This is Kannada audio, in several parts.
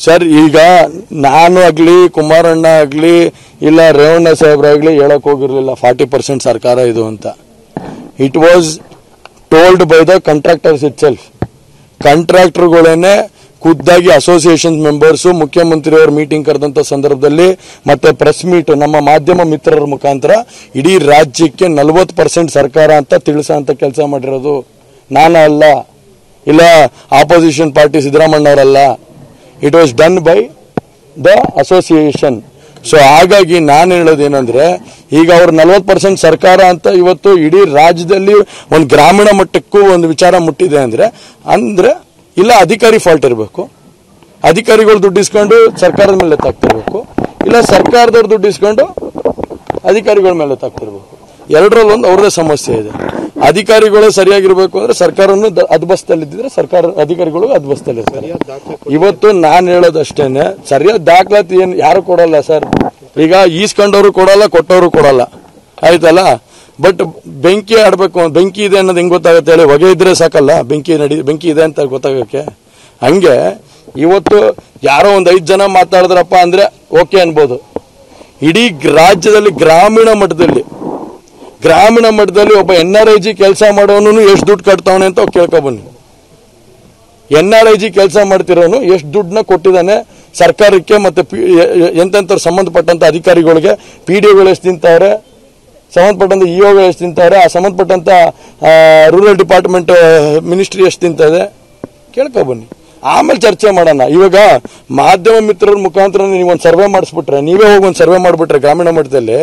ಸರ್ ಈಗ ನಾನು ಆಗ್ಲಿ ಕುಮಾರಣ್ಣ ಆಗ್ಲಿ ಇಲ್ಲ ರೇವಣ್ಣ ಸಾಹೇಬ್ರಾಗ್ಲಿ ಹೇಳಕ್ ಹೋಗಿರ್ಲಿಲ್ಲ 40% ಸರ್ಕಾರ ಇದು ಅಂತ. It was told by the contractors ಇಟ್ ಸೆಲ್ಫ್. ಕಾಂಟ್ರಾಕ್ಟರ್ಗಳೇನೆ ಖುದ್ದಾಗಿ ಅಸೋಸಿಯೇಷನ್ ಮೆಂಬರ್ಸ್ ಮುಖ್ಯಮಂತ್ರಿಯವರು ಮೀಟಿಂಗ್ ಕರೆದಂತ ಸಂದರ್ಭದಲ್ಲಿ ಮತ್ತೆ ಪ್ರೆಸ್ ಮೀಟ್ ನಮ್ಮ ಮಾಧ್ಯಮ ಮಿತ್ರರ ಮುಖಾಂತರ ಇಡೀ ರಾಜ್ಯಕ್ಕೆ 40% ಸರ್ಕಾರ ಅಂತ ತಿಳಿಸಂತ ಕೆಲಸ ಮಾಡಿರೋದು ನಾನು ಅಲ್ಲ, ಇಲ್ಲ ಆಪೋಸಿಷನ್ ಪಾರ್ಟಿ ಸಿದ್ದರಾಮಯ್ಯ ಅವರಲ್ಲ. It was done by the association. So ಹಾಗಾಗಿ ನಾನು ಹೇಳೋದೇನಂದ್ರೆ ಈಗ ಅವ್ರು 40% ಸರ್ಕಾರ ಅಂತ ಇವತ್ತು ಇಡೀ ರಾಜ್ಯದಲ್ಲಿ ಒಂದು ಗ್ರಾಮೀಣ ಮಟ್ಟಕ್ಕೂ ಒಂದು ವಿಚಾರ ಮುಟ್ಟಿದೆ ಅಂದ್ರೆ ಇಲ್ಲ ಅಧಿಕಾರಿ ಫಾಲ್ಟ್ ಇರಬೇಕು, ಅಧಿಕಾರಿಗಳು ದುಡ್ಡು ಇಸ್ಕೊಂಡು ಸರ್ಕಾರದ ಮೇಲೆ ಎತ್ತಾಗ್ತಿರ್ಬೇಕು, ಇಲ್ಲ ಸರ್ಕಾರದವ್ರು ದುಡ್ಡು ಇಸ್ಕೊಂಡು ಅಧಿಕಾರಿಗಳ ಮೇಲೆ ಎತ್ತಾಗ್ತಿರ್ಬೇಕು. ಎರಡರಲ್ಲಿ ಒಂದು ಅವ್ರದೇ ಸಮಸ್ಯೆ ಇದೆ. ಅಧಿಕಾರಿಗಳು ಸರಿಯಾಗಿರ್ಬೇಕು ಅಂದ್ರೆ ಸರ್ಕಾರವನ್ನು ಅದ್ಬಸ್ತಲ್ಲಿದ್ದರೆ ಸರ್ಕಾರ ಅಧಿಕಾರಿಗಳು ಅದ್ಬಸ್ತಲ್ಲಿರ್ತಾರೆ. ಇವತ್ತು ನಾನು ಹೇಳೋದಷ್ಟೇನೆ, ಸರಿಯಾದ ದಾಖಲಾತಿ ಏನು ಯಾರು ಕೊಡಲ್ಲ ಸರ್. ಈಗ ಈಸ್ಕೊಂಡವರು ಕೊಡಲ್ಲ, ಕೊಟ್ಟವರು ಕೊಡಲ್ಲ, ಆಯ್ತಲ್ಲ. ಬಟ್ ಬೆಂಕಿ ಆಡ್ಬೇಕು, ಬೆಂಕಿ ಇದೆ ಅನ್ನೋದು ಹೆಂಗ್ ಗೊತ್ತಾಗುತ್ತೆ ಹೇಳಿ? ಹೊಗೆ ಇದ್ರೆ ಸಾಕಲ್ಲ ಬೆಂಕಿ ಇದೆ ಅಂತ ಗೊತ್ತಾಗಕ್ಕೆ. ಹಂಗೆ ಇವತ್ತು ಯಾರೋ ಒಂದು 5 ಜನ ಮಾತಾಡಿದ್ರಪ್ಪ ಅಂದ್ರೆ ಓಕೆ ಅನ್ಬೋದು. ಇಡೀ ರಾಜ್ಯದಲ್ಲಿ ಗ್ರಾಮೀಣ ಮಟ್ಟದಲ್ಲಿ ಒಬ್ಬ NRIG ಕೆಲಸ ಮಾಡೋನು ಎಷ್ಟು ದುಡ್ಡು ಕಟ್ತಾವನೆ ಅಂತ ಕೇಳ್ಕೊಬನ್ನಿ. NRIG ಕೆಲಸ ಮಾಡ್ತಿರೋನು ಎಷ್ಟು ದುಡ್ಡನ್ನ ಕೊಟ್ಟಿದ್ದಾನೆ ಸರ್ಕಾರಕ್ಕೆ, ಮತ್ತೆ ಎಂತೆಂಥವ್ರು ಸಂಬಂಧಪಟ್ಟಂತ ಅಧಿಕಾರಿಗಳಿಗೆ, PDOಗಳು ಎಷ್ಟು ತಿಂತಾರೆ, ಸಂಬಂಧಪಟ್ಟಂತ EOಗಳು ಎಷ್ಟು ತಿಂತಾರೆ, ಆ ಸಂಬಂಧಪಟ್ಟಂತ ರೂರಲ್ ಡಿಪಾರ್ಟ್ಮೆಂಟ್ ಮಿನಿಸ್ಟ್ರಿ ಎಷ್ಟು ತಿಂತದೆ ಕೇಳ್ಕೊಬನ್ನಿ. ಆಮೇಲೆ ಚರ್ಚೆ ಮಾಡೋಣ. ಇವಾಗ ಮಾಧ್ಯಮ ಮಿತ್ರರ ಮುಖಾಂತರ ನೀವೊಂದು ಸರ್ವೆ ಮಾಡಿಸ್ಬಿಟ್ರೆ, ನೀವೇ ಹೋಗಿ ಒಂದು ಸರ್ವೆ ಮಾಡಿಬಿಟ್ರೆ ಗ್ರಾಮೀಣ ಮಟ್ಟದಲ್ಲಿ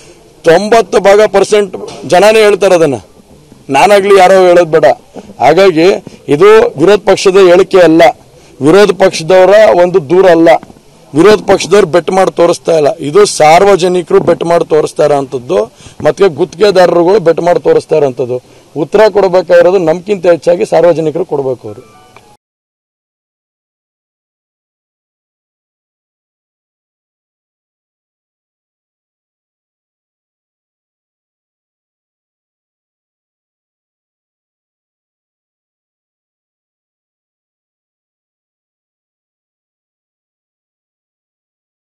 90% ಜನನೇ ಹೇಳ್ತಾರೆ ಅದನ್ನ, ನಾನಾಗ್ಲಿ ಯಾರೋ ಹೇಳೋದು ಬೇಡ. ಹಾಗಾಗಿ ಇದು ವಿರೋಧ ಪಕ್ಷದ ಹೇಳಿಕೆ ಅಲ್ಲ, ವಿರೋಧ ಪಕ್ಷದವರ ಒಂದು ದೂರ ಅಲ್ಲ, ವಿರೋಧ ಪಕ್ಷದವ್ರು ಬೆಟ್ ಮಾಡಿ ತೋರಿಸ್ತಾ ಇಲ್ಲ. ಇದು ಸಾರ್ವಜನಿಕರು ಬೆಟ್ ಮಾಡಿ ತೋರಿಸ್ತಾ ಇರೋಂಥದ್ದು, ಮತ್ತೆ ಗುತ್ತಿಗೆದಾರರುಗಳು ಬೆಟ್ ಮಾಡಿ ತೋರಿಸ್ತಾ ಇರೋಂಥದ್ದು. ಉತ್ತರ ಕೊಡಬೇಕಾಗಿರೋದು ನಮ್ಗಿಂತ ಹೆಚ್ಚಾಗಿ ಸಾರ್ವಜನಿಕರು ಕೊಡಬೇಕು ಅವರು.